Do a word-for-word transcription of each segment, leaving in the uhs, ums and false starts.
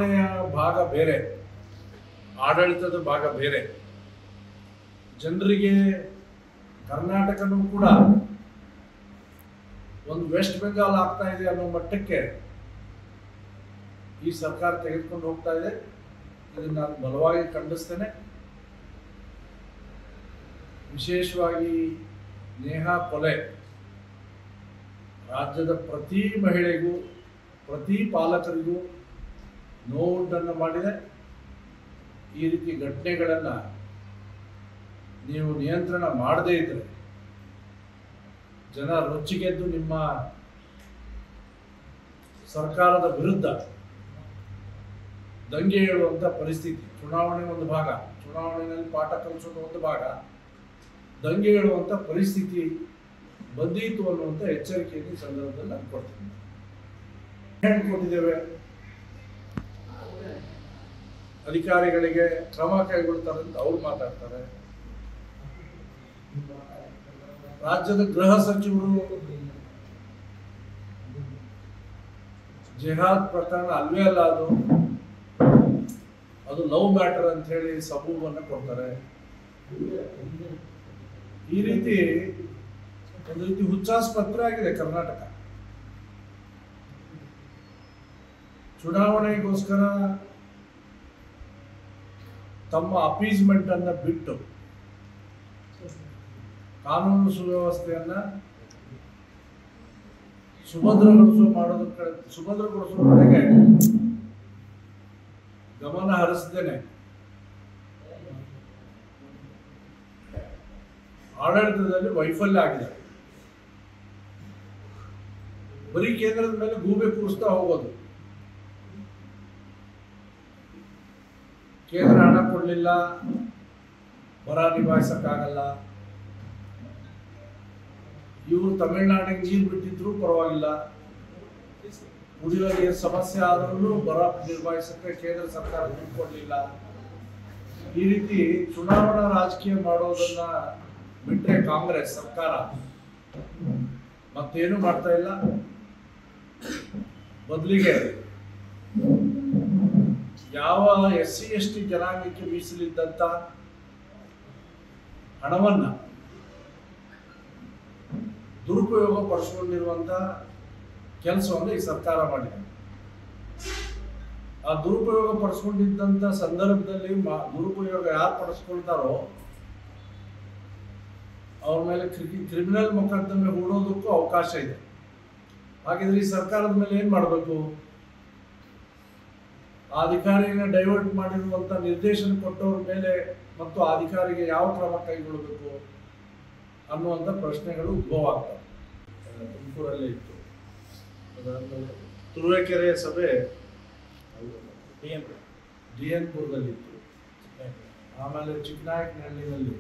ಚುನಾವಣೆಯ ಭಾಗ ಬೇರೆ, ಆಡಳಿತದ ಭಾಗ ಬೇರೆ. ಜನರಿಗೆ ಕರ್ನಾಟಕನೂ ಕೂಡ ಒಂದು ವೆಸ್ಟ್ ಬೆಂಗಾಲ್ ಆಗ್ತಾ ಇದೆ ಅನ್ನೋ ಮಟ್ಟಕ್ಕೆ ಈ ಸರ್ಕಾರ ತೆಗೆದುಕೊಂಡು ಹೋಗ್ತಾ ಇದೆ. ಇದನ್ನು ನಾನು ಬಲವಾಗಿ ಖಂಡಿಸ್ತೇನೆ. ವಿಶೇಷವಾಗಿ ನೇಹಾ ಕೊಲೆ ರಾಜ್ಯದ ಪ್ರತಿ ಮಹಿಳೆಗೂ ಪ್ರತಿ ಪಾಲಕರಿಗೂ ನೋವುಂಟನ್ನು ಮಾಡಿದೆ. ಈ ರೀತಿ ಘಟನೆಗಳನ್ನು ನೀವು ನಿಯಂತ್ರಣ ಮಾಡದೇ ಇದ್ದರೆ ಜನ ರೊಚ್ಚಿಗೆದ್ದು ನಿಮ್ಮ ಸರ್ಕಾರದ ವಿರುದ್ಧ ದಂಗೆ ಏಳುವಂಥ ಪರಿಸ್ಥಿತಿ. ಚುನಾವಣೆ ಒಂದು ಭಾಗ, ಚುನಾವಣೆಯಲ್ಲಿ ಪಾಠ ಕಲಿಸೋದು ಒಂದು ಭಾಗ, ದಂಗೆ ಏಳುವಂಥ ಪರಿಸ್ಥಿತಿ ಬಂದೀತು ಅನ್ನುವಂಥ ಎಚ್ಚರಿಕೆಯನ್ನು ಈ ಸಂದರ್ಭದಲ್ಲಿ ನಾನು ಕೊಡ್ತೀನಿ. ಹೇಳಿಕೊಟ್ಟಿದ್ದೇವೆ, ಅಧಿಕಾರಿಗಳಿಗೆ ಕ್ರಮ ಕೈಗೊಳ್ತಾರೆ ಅಂತ ಅವ್ರು ಮಾತಾಡ್ತಾರೆ. ರಾಜ್ಯದ ಗೃಹ ಸಚಿವರು ಜಿಹಾದ್ ಪ್ರಕರಣ ಅಲ್ವೇ ಅಲ್ಲ, ಅದು ಅದು ಲವ್ ಮ್ಯಾಟರ್ ಅಂತ ಹೇಳಿ ಸಬೂಬನ್ನು ಕೊಡ್ತಾರೆ. ಈ ರೀತಿ ಒಂದು ರೀತಿ ಹುಚ್ಚಾಸ್ಪತ್ರೆ ಆಗಿದೆ ಕರ್ನಾಟಕ. ಚುನಾವಣೆಗೋಸ್ಕರ ತಮ್ಮ ಅಪೀಸ್ಮೆಂಟ್ ಅನ್ನ ಬಿಟ್ಟು ಕಾನೂನು ಸುವ್ಯವಸ್ಥೆಯನ್ನ ಸುಭದ್ರಗೊಳಿಸುವ ಮಾಡೋದ್ರ ಕಡೆ ಸುಭದ್ರಗೊಳಿಸುವ ಕಡೆಗೆ ಗಮನ ಹರಿಸದೇನೆ ಆಡಳಿತದಲ್ಲಿ ವೈಫಲ್ಯ ಆಗಿದೆ. ಬರೀ ಕೇಂದ್ರದ ಮೇಲೆ ಗೂಬೆ ಕೂರಿಸ್ತಾ ಹೋಗೋದು. ಕೇಂದ್ರ ಹಣ ಕೊಡಲಿಲ್ಲ, ಬರ ನಿಭಾಯಿಸಕ್ಕಾಗಲ್ಲ. ಇವರು ತಮಿಳುನಾಡಿಗೆ ನೀರು ಬಿಟ್ಟಿದ್ರು ಪರವಾಗಿಲ್ಲ, ಕುಡಿಯುವ ನೀರು ಸಮಸ್ಯೆ ಆದ್ರೂ ಬರ ನಿರ್ವಹಿಸಕ್ಕೆ ಕೇಂದ್ರ ಸರ್ಕಾರ ದುಡ್ಡು ಕೊಡಲಿಲ್ಲ. ಈ ರೀತಿ ಚುನಾವಣಾ ರಾಜಕೀಯ ಮಾಡೋದನ್ನ ಬಿಟ್ಟರೆ ಕಾಂಗ್ರೆಸ್ ಸರ್ಕಾರ ಮತ್ತೇನು ಮಾಡ್ತಾ ಇಲ್ಲ. ಬದಲಿಗೆ ಯಾವ ಎಸ್ ಸಿ ಎಸ್ ಟಿ ಜನಾಂಗಕ್ಕೆ ಮೀಸಲಿದ್ದಂತ ಹಣವನ್ನ ದುರುಪಯೋಗ ಪಡಿಸಿಕೊಂಡಿರುವಂತ ಕೆಲಸವನ್ನು ಈ ಸರ್ಕಾರ ಮಾಡಿದೆ. ಆ ದುರುಪಯೋಗ ಪಡಿಸ್ಕೊಂಡಿದ್ದಂಥ ಸಂದರ್ಭದಲ್ಲಿ ದುರುಪಯೋಗ ಯಾರು ಪಡಿಸ್ಕೊಳ್ತಾರೋ ಅವ್ರ ಮೇಲೆ ಕ್ರಿಮಿನಲ್ ಮೊಕದ್ದಮೆ ಹೂಡೋದಕ್ಕೂ ಅವಕಾಶ ಇದೆ. ಹಾಗಿದ್ರೆ ಈ ಸರ್ಕಾರದ ಮೇಲೆ ಏನು ಮಾಡಬೇಕು? ಆ ಅಧಿಕಾರಿನ ಡೈವರ್ಟ್ ಮಾಡಿರುವಂಥ ನಿರ್ದೇಶನ ಕೊಟ್ಟವ್ರ ಮೇಲೆ ಮತ್ತು ಆ ಅಧಿಕಾರಿಗೆ ಯಾವ ಕ್ರಮ ಕೈಗೊಳ್ಳಬೇಕು ಅನ್ನುವಂಥ ಪ್ರಶ್ನೆಗಳು ಉದ್ಭವ ಆಗ್ತವೆ. ತುಮಕೂರಲ್ಲೇ ಇತ್ತು, ತುರುವೇಕೆರೆಯ ಸಭೆ ಡಿ ಎನ್ ಡಿ ಎನ್ ಪುರದಲ್ಲಿತ್ತು, ಆಮೇಲೆ ಚಿಕ್ಕನಾಯಕನಹಳ್ಳಿನಲ್ಲಿ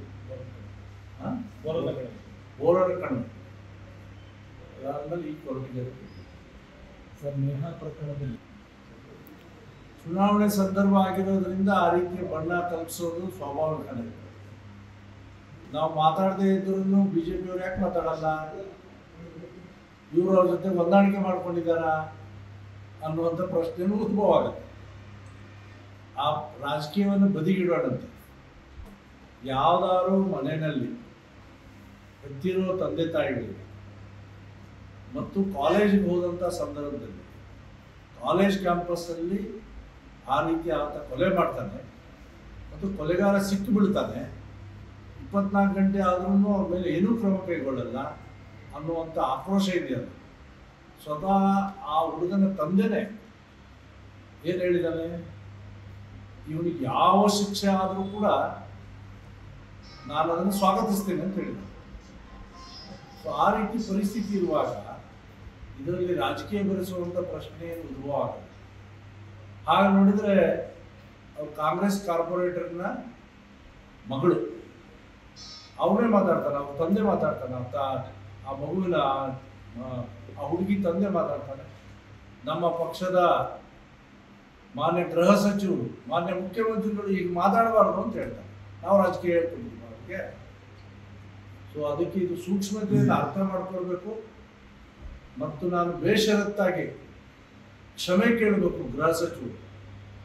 ಬೋರರ ಕಣ್ಣು, ಅದಾದ್ಮೇಲೆ ಈ ಕೊರಟಗೆರೆ. ಸರ್, ನೇಹಾ ಪ್ರಕರಣದಲ್ಲಿ ಚುನಾವಣೆ ಸಂದರ್ಭ ಆಗಿರೋದ್ರಿಂದ ಆ ರೀತಿಯ ಬಣ್ಣ ಕಲ್ಪಿಸೋದು ಸ್ವಾಭಾವಿಕನೇ. ನಾವು ಮಾತಾಡದೇ ಇದ್ರೂ ಬಿಜೆಪಿಯವ್ರು ಯಾಕೆ ಮಾತಾಡಲ್ಲ, ಇವರು ಅವ್ರ ಜೊತೆ ಹೊಂದಾಣಿಕೆ ಮಾಡ್ಕೊಂಡಿದ್ದಾರ ಅನ್ನುವಂಥ ಪ್ರಶ್ನೆನೂ ಉದ್ಭವ ಆಗುತ್ತೆ. ಆ ರಾಜಕೀಯವನ್ನು ಬದಿಗಿಡೋಣಂತೆ. ಯಾವ್ದಾದ್ರು ಮನೆಯಲ್ಲಿ ಹೆತ್ತಿರೋ ತಂದೆ ತಾಯಿಗಳಿಗೆ ಮತ್ತು ಕಾಲೇಜಿಗೆ ಹೋದಂಥ ಸಂದರ್ಭದಲ್ಲಿ ಕಾಲೇಜ್ ಕ್ಯಾಂಪಸ್ಸಲ್ಲಿ ಆ ರೀತಿ ಆತ ಕೊಲೆ ಮಾಡ್ತಾನೆ ಮತ್ತು ಕೊಲೆಗಾರ ಸಿಕ್ಕಿ ಬೀಳ್ತಾನೆ, ಇಪ್ಪತ್ನಾಲ್ಕು ಗಂಟೆ ಆದ್ರೂ ಅವ್ರ ಮೇಲೆ ಏನೂ ಕ್ರಮ ಕೈಗೊಳ್ಳಲ್ಲ ಅನ್ನುವಂಥ ಆಕ್ರೋಶ ಇದೆಯಲ್ಲ. ಸ್ವತಃ ಆ ಹುಡುಗನ ತಂದೆನೇ ಏನು ಹೇಳಿದ್ದಾನೆ, ಇವನಿಗೆ ಯಾವ ಶಿಕ್ಷೆ ಆದರೂ ಕೂಡ ನಾನು ಅದನ್ನು ಸ್ವಾಗತಿಸ್ತೇನೆ ಅಂತ ಹೇಳಿದ. ಸೊ ಆ ರೀತಿ ಪರಿಸ್ಥಿತಿ ಇರುವಾಗ ಇದರಲ್ಲಿ ರಾಜಕೀಯ ಬೆರೆಸುವಂಥ ಪ್ರಶ್ನೆ ಏನು ಉದ್ಭವ ಆಗುತ್ತೆ. ಹಾಗೆ ನೋಡಿದರೆ ಅವ್ರು ಕಾಂಗ್ರೆಸ್ ಕಾರ್ಪೊರೇಟರ್ನ ಮಗಳು ಅವನೇ ಮಾತಾಡ್ತಾನೆ, ಅವ್ರ ತಂದೆ ಮಾತಾಡ್ತಾನೆ, ಅಂತ ಆ ಮಗುವಿನ ಆ ಹುಡುಗಿ ತಂದೆ ಮಾತಾಡ್ತಾನೆ. ನಮ್ಮ ಪಕ್ಷದ ಮಾನ್ಯ ಗೃಹ ಸಚಿವರು, ಮಾನ್ಯ ಮುಖ್ಯಮಂತ್ರಿಗಳು ಈಗ ಮಾತಾಡಬಾರ್ದು ಅಂತ ಹೇಳ್ತಾರೆ. ನಾವು ರಾಜಕೀಯ ಹೇಳ್ಕೊಂಡಿದ್ದೀವಿ ಅವ್ರಿಗೆ. ಸೊ ಅದಕ್ಕೆ ಇದು ಸೂಕ್ಷ್ಮತೆಯನ್ನು ಅರ್ಥ ಮಾಡ್ಕೊಳ್ಬೇಕು ಮತ್ತು ನಾನು ಬೇಷರತ್ತಾಗಿ ಕ್ಷಮೆ ಕೇಳಬೇಕು ಗೃಹ ಸಚಿವರು.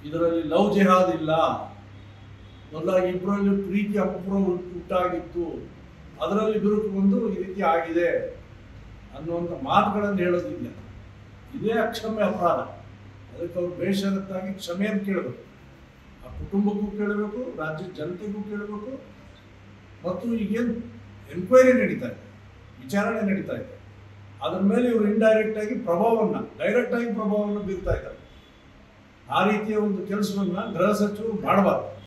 ಇದರಲ್ಲಿ ಲವ್ ಜಿಹಾದ್ ಇಲ್ಲ, ಮೊದಲಾಗಿ ಇಬ್ಬರಲ್ಲಿ ಪ್ರೀತಿ ಅಪಪ್ರಭು ಹುಟ್ಟಾಗಿತ್ತು, ಅದರಲ್ಲಿ ಬಿರುಕು ಬಂದು ಈ ರೀತಿ ಆಗಿದೆ ಅನ್ನುವಂಥ ಮಾತುಗಳನ್ನು ಹೇಳೋದಿಲ್ಲ. ಇದೇ ಅಕ್ಷಮ್ಯ ಅಪರಾಧ. ಅದಕ್ಕೆ ಅವ್ರು ಬೇಷರತ್ತಾಗಿ ಕ್ಷಮೆಯನ್ನು ಕೇಳಬೇಕು, ಆ ಕುಟುಂಬಕ್ಕೂ ಕೇಳಬೇಕು, ರಾಜ್ಯದ ಜನತೆಗೂ ಕೇಳಬೇಕು. ಮತ್ತು ಈಗೇನು ಎನ್ಕ್ವೈರಿ ನಡೀತಾ ಇದೆ, ವಿಚಾರಣೆ ನಡೀತಾ ಇದೆ, ಅದ್ರ ಮೇಲೆ ಇವರು ಇಂಡೈರೆಕ್ಟ್ ಆಗಿ ಪ್ರಭಾವವನ್ನು ಡೈರೆಕ್ಟ್ ಆಗಿ ಪ್ರಭಾವವನ್ನು ಬೀರ್ತಾ ಇದ್ದಾರೆ. ಆ ರೀತಿಯ ಒಂದು ಕೆಲಸವನ್ನ ಗೃಹ ಸಚಿವರು ಮಾಡಬಾರ್ದು.